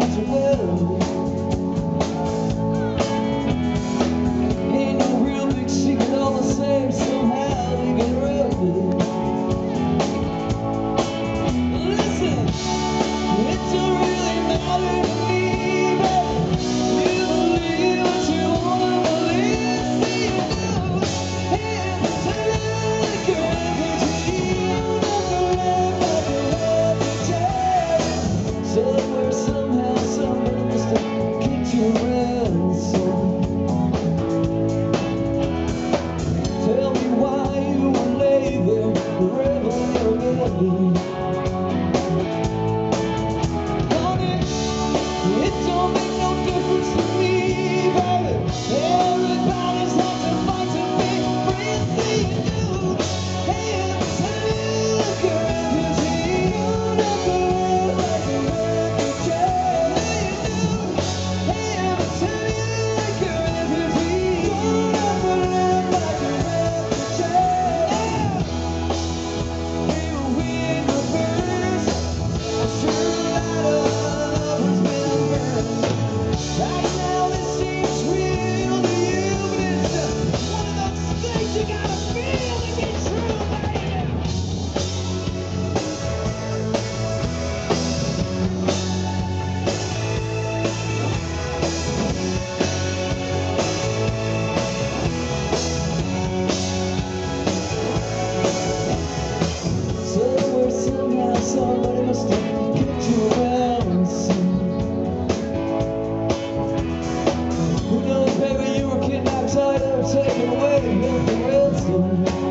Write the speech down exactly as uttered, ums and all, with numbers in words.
treat you well. Ain't no real big secret, all the same, somehow they get around it. Listen, it don't really matter to me, but you believe what you wanna believe. See you do, and the time you're refugee, you never act like a refugee. Somewhere, somehow, somebody must have kicked you around. So tell me why you would lay there, reveling in me. It don't make no difference to me, baby. Everybody's out to fight to be free. See you do, and take a refugee. You never act like a refugee. And take a refugee. You never act like a refugee. Here we in reverse. I'm sure that love has been burned. Right now this seems real to you, but it's just one of those things you gotta feel to be true, baby. Somewhere, somehow, somebody must have kicked you around. Who knows, baby, you were kidnapped, tied up, taken away, built the ransom.